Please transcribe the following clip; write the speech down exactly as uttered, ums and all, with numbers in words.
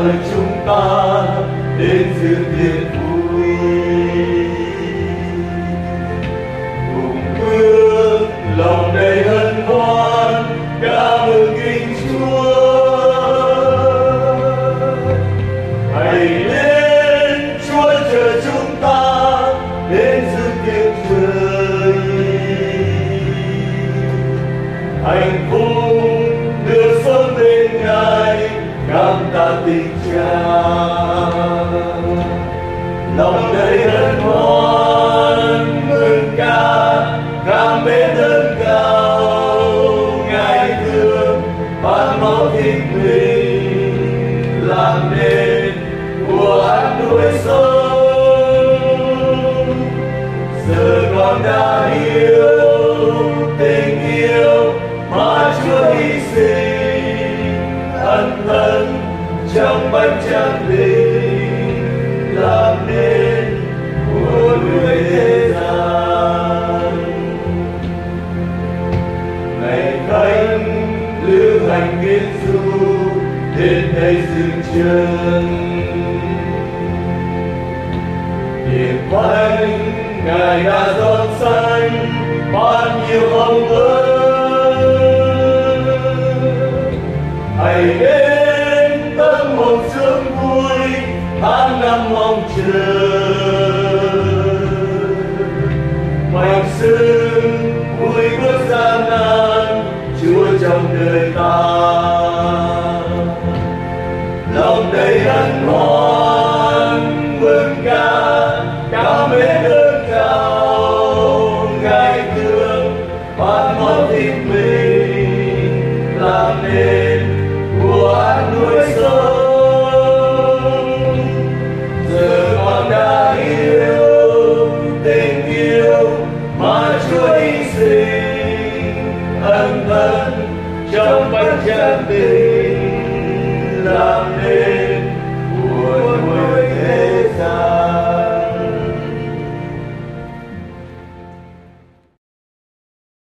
mời chúng ta đến dự tiệc vui, cùng bước lòng đầy hân hoan ca mừng Kinh Chúa. Hãy lên Chúa chờ chúng ta đến dự tiệc trời, hạnh phúc được sống bên Ngài, cảm tạ tình Cha. Lòng đầy hân hoan mừng ca, cảm mến ơn cao Ngài thương ban máu thịt mình làm nên của ăn nuôi sống. Giờ con đã hiểu tình yêu mà Chúa hy sinh, ân thân trong bánh tráng tình làm nên của nuôi thế gian. Ngày Thánh lưu hành kiến du đến đây dừng chân, tiệc bánh Ngài đã dọn sanh ban nhiều hồng ơn. Hãy đến tâm hồn sướng vui tháng năm mong chờ, mạnh sướng vui bước gian nan Chúa trong đời ta. Lòng đầy hân hoan mừng ca, cảm mến ơn cao Ngài thương ban máu thịt mình làm nên của ăn nuôi sống. Giờ con đã hiểu tình yêu mà Chúa hy sinh, ân thân trong bánh tráng tình